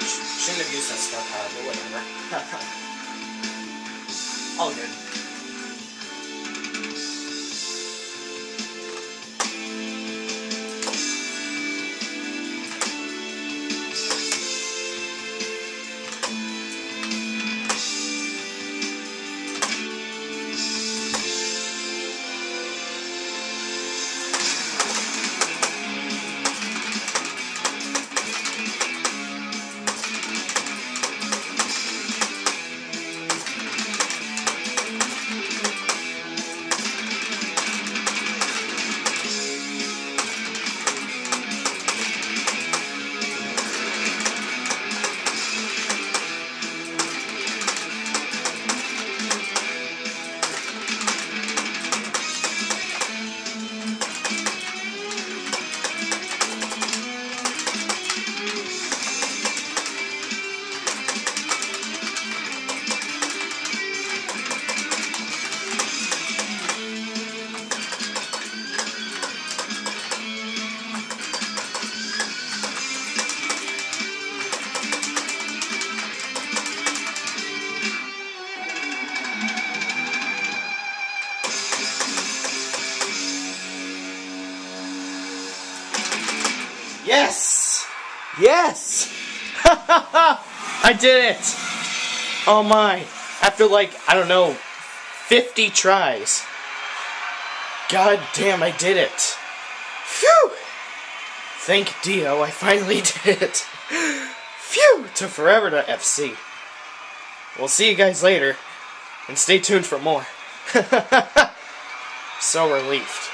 Shouldn't have used that stuff, but whatever. All good. Yes! Yes! I did it! Oh my. After like, I don't know, 50 tries. God damn, I did it. Phew! Thank Dio, I finally did it. Phew! It took forever to FC. We'll see you guys later, and stay tuned for more. So relieved.